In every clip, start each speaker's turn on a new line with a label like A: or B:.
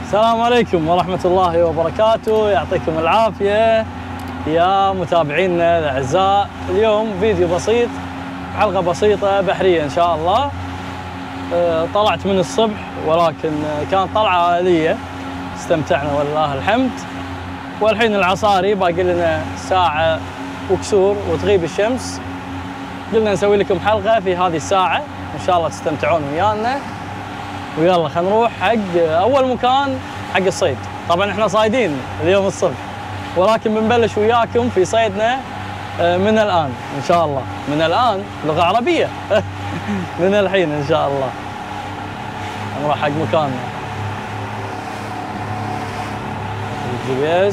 A: السلام عليكم ورحمة الله وبركاته، يعطيكم العافية يا متابعينا الأعزاء. اليوم فيديو بسيط، حلقة بسيطة بحرية إن شاء الله. طلعت من الصبح ولكن كانت طلعة عائلية، استمتعنا والله الحمد. والحين العصاري باقي لنا ساعة وكسور وتغيب الشمس، قلنا نسوي لكم حلقة في هذه الساعة إن شاء الله تستمتعون ويانا. ويلا خلينا نروح حق أول مكان، حق الصيد. طبعا احنا صايدين اليوم الصبح، ولكن بنبلش وياكم في صيدنا من الآن إن شاء الله. من الآن لغة عربية من الحين إن شاء الله نروح حق مكاننا. الGPS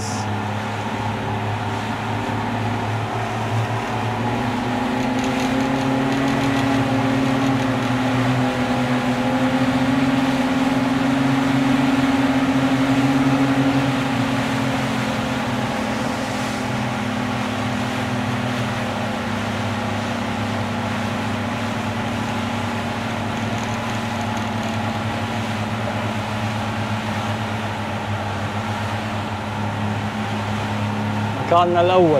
A: مكاننا الأول.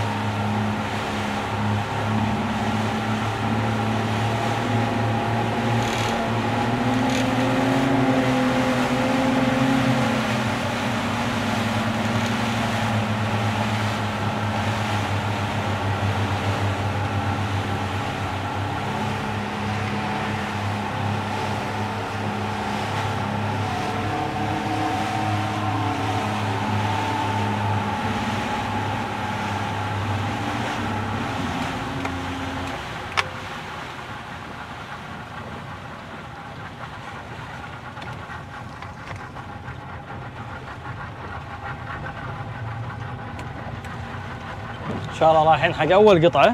A: إن شاء الله رايحين حق أول قطعة.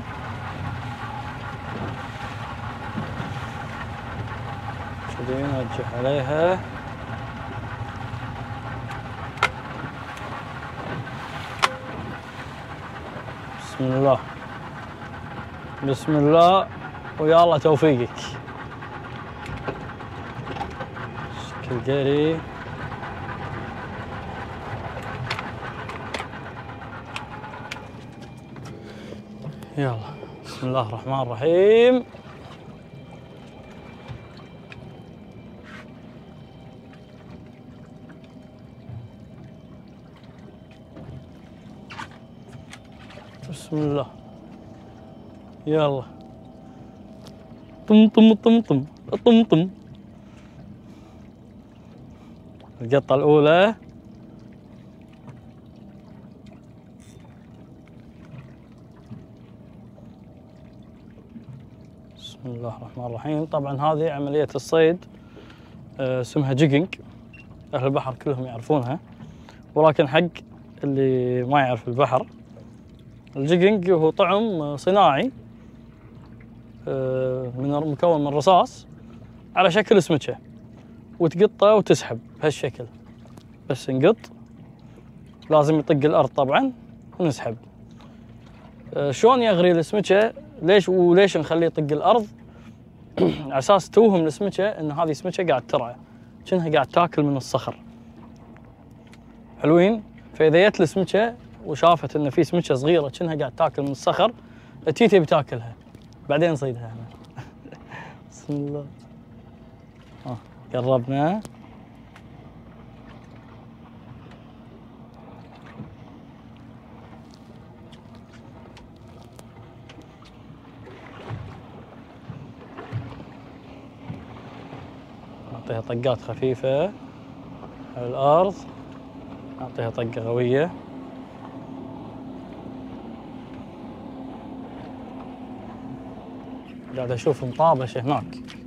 A: كذي نوجه عليها. بسم الله بسم الله ويا الله توفيقك. شكل قري. يلا بسم الله الرحمن الرحيم. بسم الله. يلا طم طم طم طم طم طم. القطة الأولى. بسم الله الرحمن الرحيم. طبعا هذه عملية الصيد اسمها جيجنج، أهل البحر كلهم يعرفونها، ولكن حق اللي ما يعرف البحر، الجيجنج هو طعم صناعي مكون من رصاص على شكل سمكة، وتقطه وتسحب بهالشكل. بس نقط، لازم يطق الأرض طبعا ونسحب. شلون يغري السمكة؟ ليش نخليه يطق الأرض؟ على أساس توهم السمكة إن هذه سمكة قاعد ترعى، كأنها قاعد تاكل من الصخر. حلوين؟ فإذا جت السمكة وشافت إن في سمكة صغيرة كأنها قاعد تاكل من الصخر، تبي بتاكلها، بعدين نصيدها هنا. بسم الله. قربنا. نعطيها طقات خفيفة على الأرض، نعطيها طقة قوية. قاعد أشوف مطابش هناك.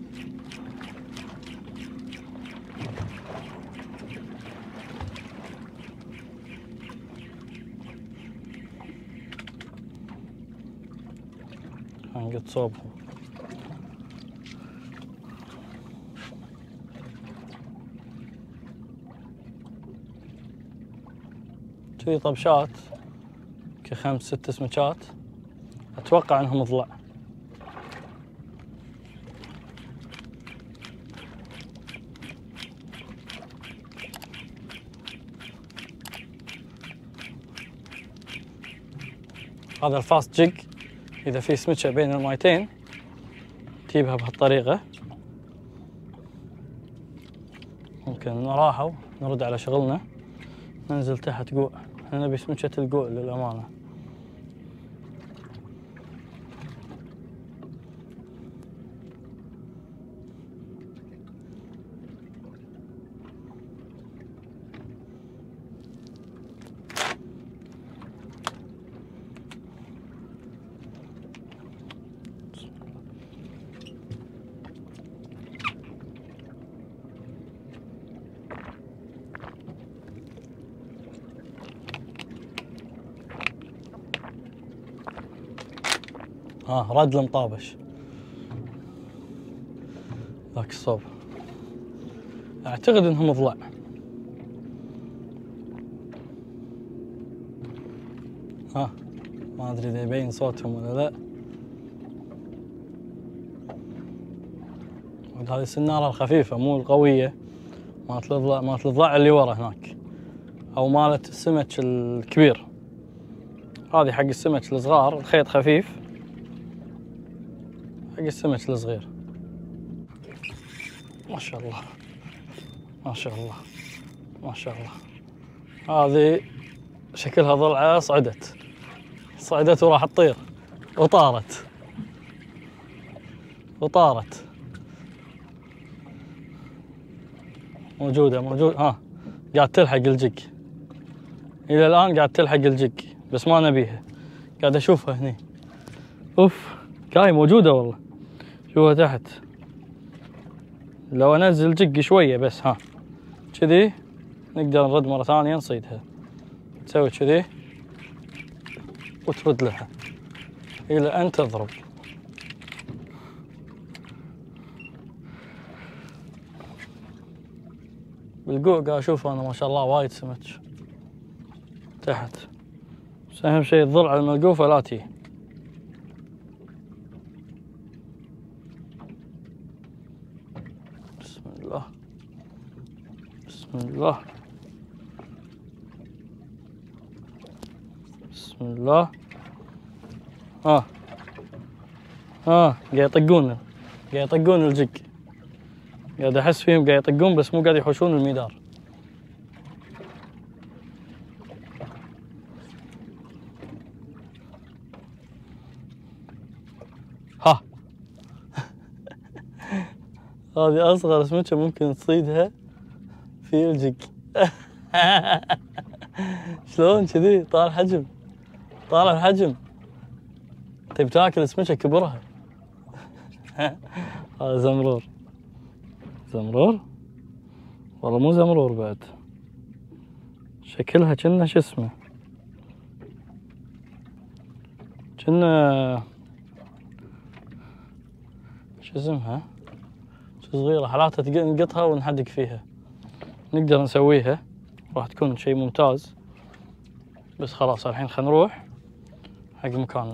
A: نقط صوبهم. في طبشات كخمس ست سمكات، اتوقع انهم ضلع. هذا الفاست جيج، إذا في سمكة بين المايتين تجيبها بهالطريقة. ممكن نراحوا نرد على شغلنا، ننزل تحت قوع. احنا نبي سمكة القوع للأمانة. رد المطابش ذاك الصوب. اعتقد انهم ضلع. ما ادري اذا يبين صوتهم ولا لا. هذه السنارة الخفيفة مو القوية، مالت الضلع اللي ورا هناك، او مالت السمك الكبير. هذه حق السمك الصغار، الخيط خفيف حق السمك الصغير. ما شاء الله ما شاء الله ما شاء الله. هذه شكلها ضلعة صعدت وراح تطير وطارت. موجودة قاعد تلحق الجيج إلى الآن، قاعد تلحق الجيج بس ما نبيها. قاعد أشوفها هني. أوف كاي موجودة والله. شوفها تحت. لو أنزل جيج شوية بس كذي نقدر نرد مرة ثانية نصيدها. تسوي كذي وترد لها إلى أن تضرب. بالقوع قاعد أشوف أنا ما شاء الله وايد سمك تحت، بس أهم شيء الضلع الملقوفة لا تي. بسم الله بسم الله بسم الله. قاعد يطقون الجيج. قاعد احس فيهم قاعد يطقون بس مو قاعد يحوشون الميدار. هذه اصغر سمكة ممكن تصيدها في الجيج. شلون كذي طالع الحجم. تبي تاكل سمكة كبرها. هذا زمرور والله مو زمرور بعد، شكلها كنا شو اسمه، كنا شو اسمها، صغيرة حالاتها نقطها ونحدق فيها. نقدر نسويها، راح تكون شيء ممتاز. بس خلاص الحين خلينا نروح حق مكاننا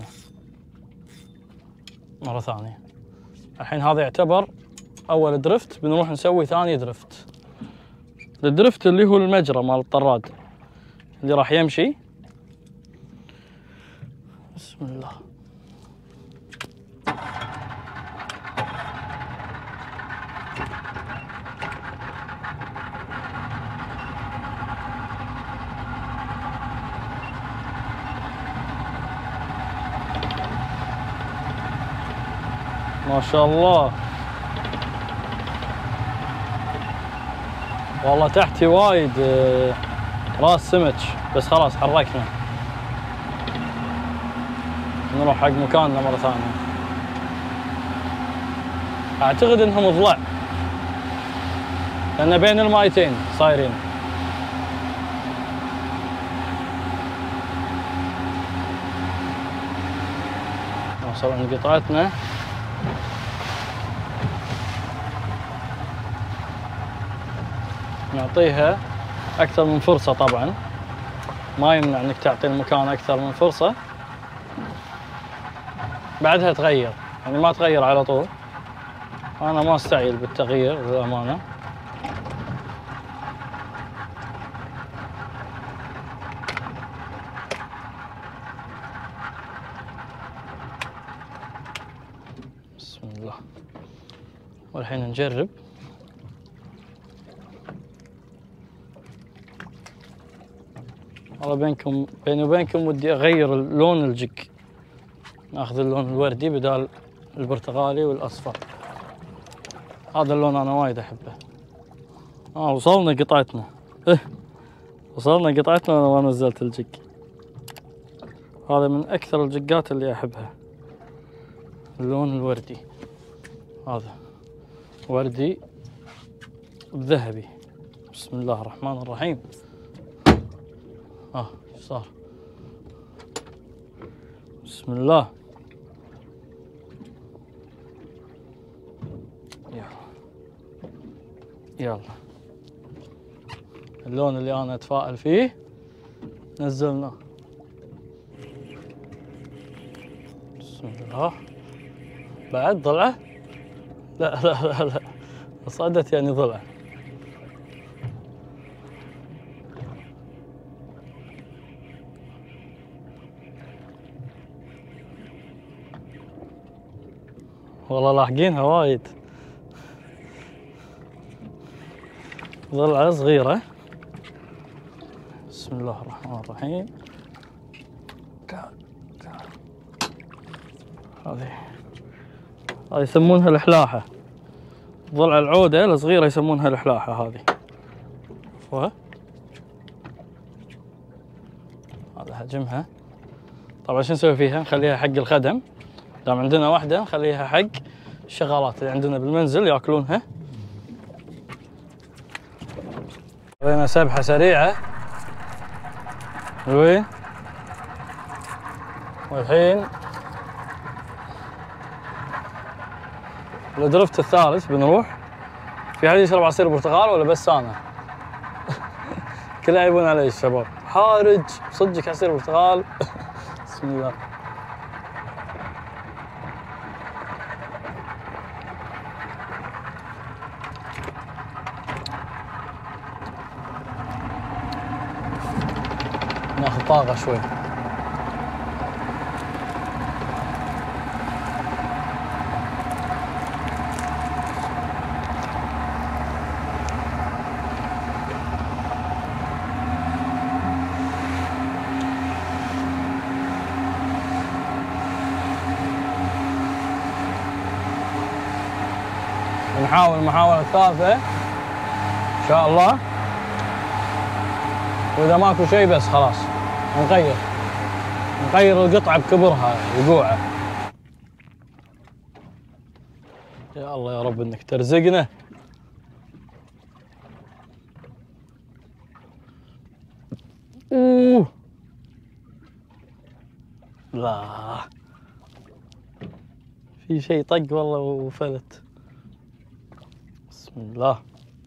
A: مرة ثانية. الحين هذا يعتبر أول درفت، بنروح نسوي ثاني درفت. الدرفت اللي هو المجرى مال الطراد اللي راح يمشي. بسم الله. ما شاء الله والله تحتي وايد راس سمك، بس خلاص حركنا نروح حق مكاننا مرة ثانية. اعتقد انهم ضلع لان بين المايتين صايرين. نوصل عند قطعتنا. نعطيها أكثر من فرصة، طبعا ما يمنع أنك تعطي المكان أكثر من فرصة، بعدها تغير، يعني ما تغير على طول. أنا ما استعجل بالتغيير للأمانة. الله. والحين نجرب. والله بيني وبينكم ودي اغير لون الجك، ناخذ اللون الوردي بدال البرتقالي والاصفر. هذا اللون انا وايد احبه. وصلنا قطعتنا. وصلنا قطعتنا وانا ما نزلت الجك. هذا من اكثر الجقات اللي احبها، اللون الوردي. هذا وردي ذهبي. بسم الله الرحمن الرحيم. ايش صار؟ بسم الله. يلا اللون اللي انا اتفائل فيه نزلناه. بسم الله. بعد ضلعه؟ لا لا لا لا، صعدت يعني ضلع. والله لاحقينها وايد. ضلعة صغيرة. بسم الله الرحمن الرحيم. هذه يسمونها الحلاحة. ضلع العودة الصغيرة يسمونها الحلاحة هذه. هذا حجمها. طبعا شو نسوي فيها؟ نخليها حق الخدم. دام عندنا واحدة نخليها حق الشغالات اللي عندنا بالمنزل ياكلونها. سوينا سبحة سريعة. وين؟ والحين الدرفت الثالث بنروح. في حد يشرب عصير برتقال ولا بس انا؟ كلها يبون علي الشباب. حارج صدق عصير برتقال. بسم الله. ناخذ طاقة شوي. نحاول المحاولة الثالثة إن شاء الله، وإذا ماكو شيء بس خلاص نغير القطعة بكبرها وقوعة. يا الله يا رب إنك ترزقنا. لا في شيء طق والله وفلت. بسم الله.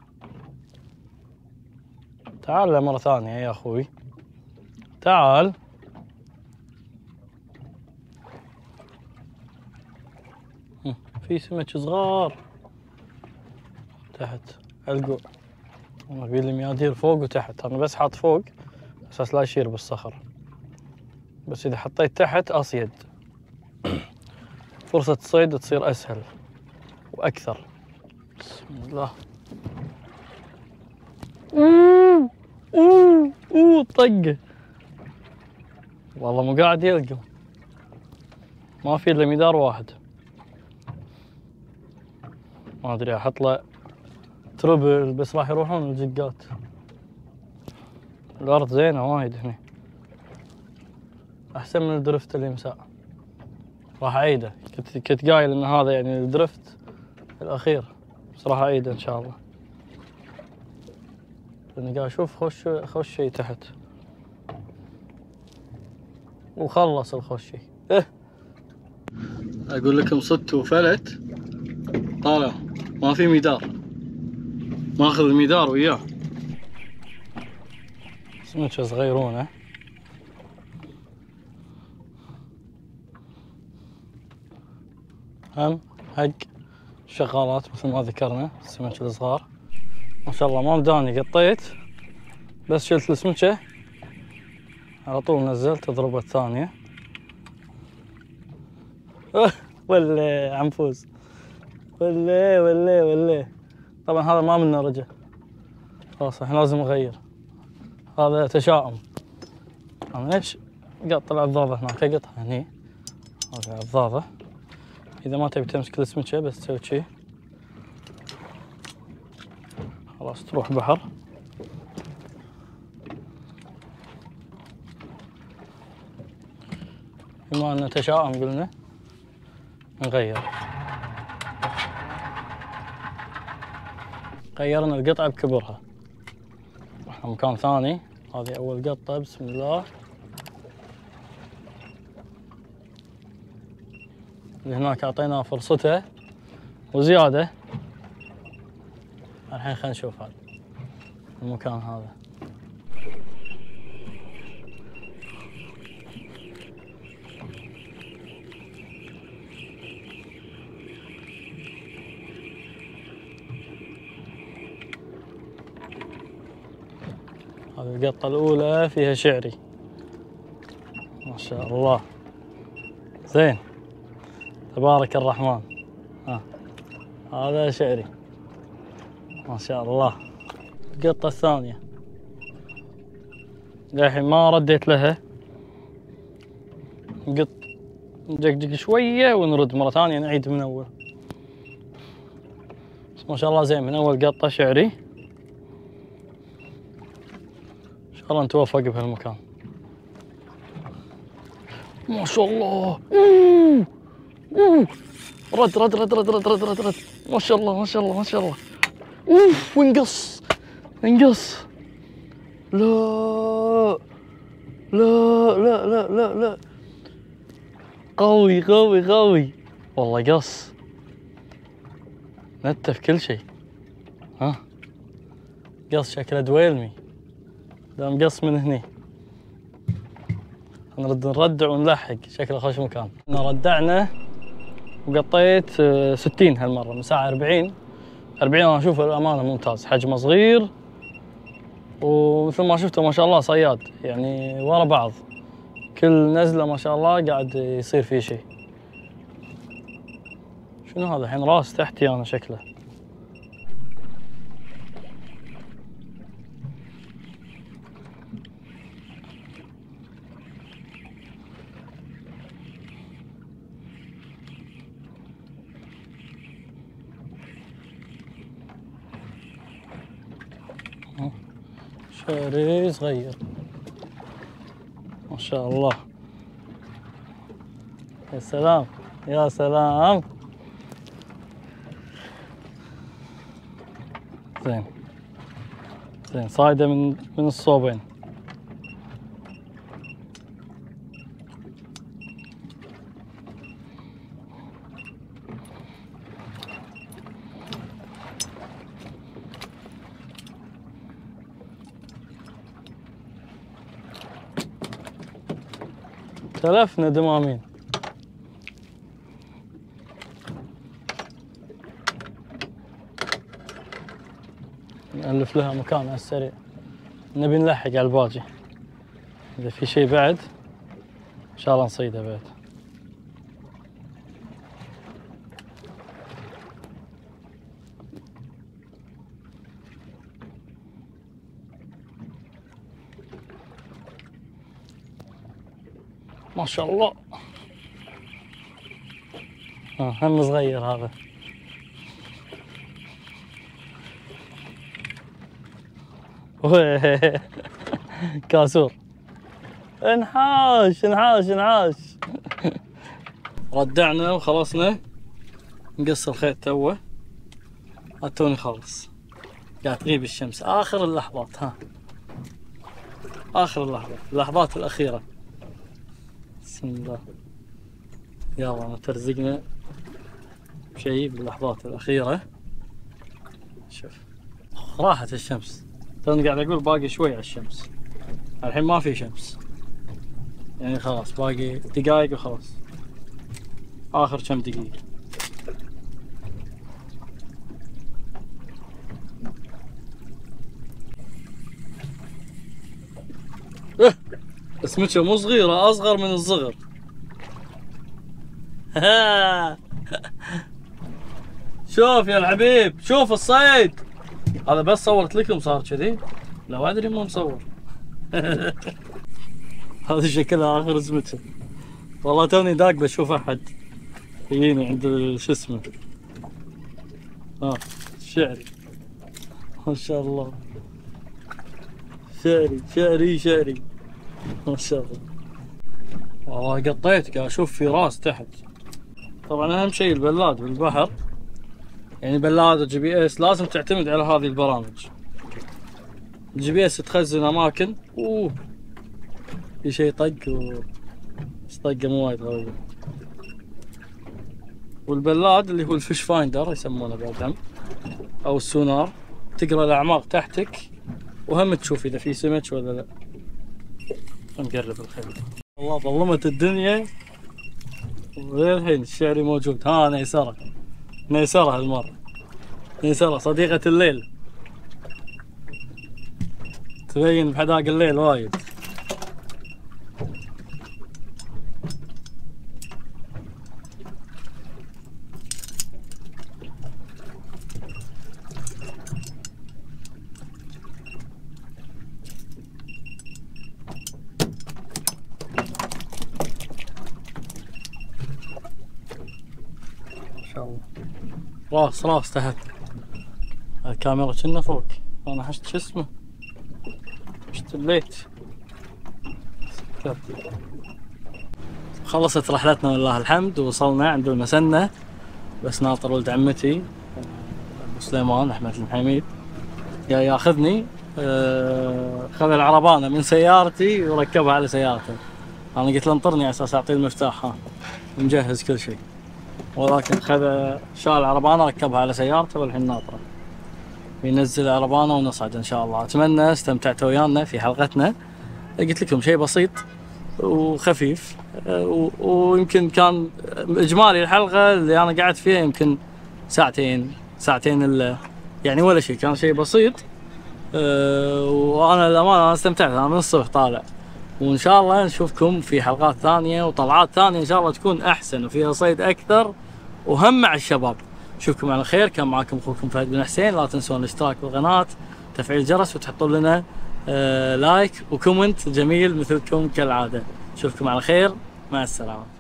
A: تعال مرة ثانية يا أخوي، تعال. في سمك صغار تحت القوع. أنا أبي لي ميادير فوق وتحت. أنا بس حاط فوق أساس لا يشير بالصخر، بس إذا حطيت تحت أصيد. فرصة الصيد تصير أسهل وأكثر. بسم الله. طقه والله مو قاعد يلقم. ما في الا مدار واحد. ما ادري احط له تربل بس راح يروحون الجقات. الارض زينه وايد هنا، احسن من الدرفت اللي مساء. راح اعيده. كنت قايل ان هذا يعني الدرفت الاخير، بس راح اعيده ان شاء الله. لاني قاعد اشوف خوش شيء تحت وخلص الخوشي. اقول لكم صدت وفلت. طالع ما في مدار، ماخذ المدار وياه. سمكة صغيرونة. هم حق الشغالات مثل ما ذكرنا. السمك الصغار ما شاء الله ما مداني، قطيت بس شلت السمكة على طول نزلت ضربة ثانية. والعنفوز ولا طبعا هذا ما منه رجع، خلاص احنا لازم نغير، هذا تشاؤم. انا ليش قط العضاضة هناك، اقطها هني، هذه العضاضة. اذا ما تبي تمسك السمكة بس تسوي شي، خلاص تروح بحر. بما انه تشاؤم قلنا نغير. غيرنا القطعة بكبرها، رحنا مكان ثاني. هذه أول قطة، بسم الله. اللي هناك أعطيناه فرصته وزيادة. الحين خلينا نشوف هذا المكان هذا. هذه القطة الأولى فيها شعري ما شاء الله، زين تبارك الرحمن. هذا شعري ما شاء الله. القطة الثانية للحين ما رديت لها، نقط نجقجق شوية ونرد مرة ثانية، نعيد من أول. بس ما شاء الله زين، من أول قطة شعري. إن شاء الله نتوفق بهالمكان. ما شاء الله. رد رد رد رد رد رد رد رد. ما شاء الله ما شاء الله ما شاء الله. اوف، وانقص انقص. لا لا لا لا لا لا، قوي قوي قوي والله. قص نتف كل شيء. قص شكله دويلمي، دام قص من هني. نرد نردع ونلحق، شكله خوش مكان. ردعنا وقطيت 60 هالمرة من ساعة 40. أنا أشوفه الأمانة ممتاز، حجمه صغير ومثل ما شفته ما شاء الله صياد، يعني ورا بعض كل نزلة ما شاء الله قاعد يصير فيه شيء. شنو هذا الحين؟ راس تحتي أنا شكله. شعري صغير ما شاء الله. يا سلام يا سلام. زين زين، صايدة من الصوبين. تلفنا دمامين. نألف لها مكان على السريع، نبي نلحق على الباقي. إذا في شيء بعد إن شاء الله نصيده بعد. ما شاء الله. هم صغير هذا. كاسور. انحاش انحاش انحاش. ردعنا وخلصنا، نقص الخيط توه. توني خالص، قاعد تغيب الشمس اخر اللحظات. اخر اللحظات، اللحظات الاخيره. بسم الله، يلا ترزقنا بشيء باللحظات الاخيره. شوف راحت الشمس، توني قاعد اقول باقي شوي على الشمس. الحين ما في شمس، يعني خلاص باقي دقايق وخلاص، اخر كم دقيقة. السمكة مو صغيرة، اصغر من الصغر. شوف يا الحبيب، شوف الصيد. هذا بس صورت لكم صار كذي، لو ادري مو مصور. هذا شكلها اخر زمته. والله توني داق بشوف احد يجيني عند شو اسمه. الشعري. ما شاء الله. شعري ما شاء الله. والله قطيت قاعد اشوف في راس تحت. طبعا اهم شيء البلاد بالبحر، يعني بلاد الجي بي اس لازم تعتمد على هذه البرامج. الجي بي اس تخزن اماكن. في شيء طق بس طقه مو وايد قوية. والبلاد اللي هو الفيش فايندر يسمونه بعد، او السونار، تقرا الاعماق تحتك وهم تشوف اذا في سمك ولا لا. نقرب الخيل. والله ظلمت الدنيا وللحين الشعري موجود. نيسرة هالمرة. نيسرة صديقة الليل، تبين بحداق الليل وايد. راس تحت. الكاميرا كنا فوق. انا حشت شو اسمه، حشت الليت. خلصت رحلتنا والله الحمد، ووصلنا عند المسنة، بس ناطر ولد عمتي ابو سليمان احمد المحميد جاي ياخذني. خذ العربانة من سيارتي وركبها على سيارته. انا قلت له انطرني على اساس اعطيه المفتاح، مجهز كل شيء، ولكن خذ شال العربانة ركبها على سيارته والحين ناطره ينزل العربانة ونصعد ان شاء الله. اتمنى استمتعتوا ويانا في حلقتنا. قلت لكم شيء بسيط وخفيف، ويمكن كان اجمالي الحلقة اللي انا قعدت فيها يمكن ساعتين الا يعني ولا شيء، كان شيء بسيط. وانا للامانة انا استمتعت، انا من الصبح طالع. وان شاء الله نشوفكم في حلقات ثانية وطلعات ثانية ان شاء الله تكون احسن وفيها صيد اكثر وهم مع الشباب. نشوفكم على خير. كان معاكم اخوكم فهد بن حسين. لا تنسون الاشتراك بالقناة، تفعيل الجرس، وتحطون لنا لايك وكومنت جميل مثلكم كالعادة. نشوفكم على خير، مع السلامة.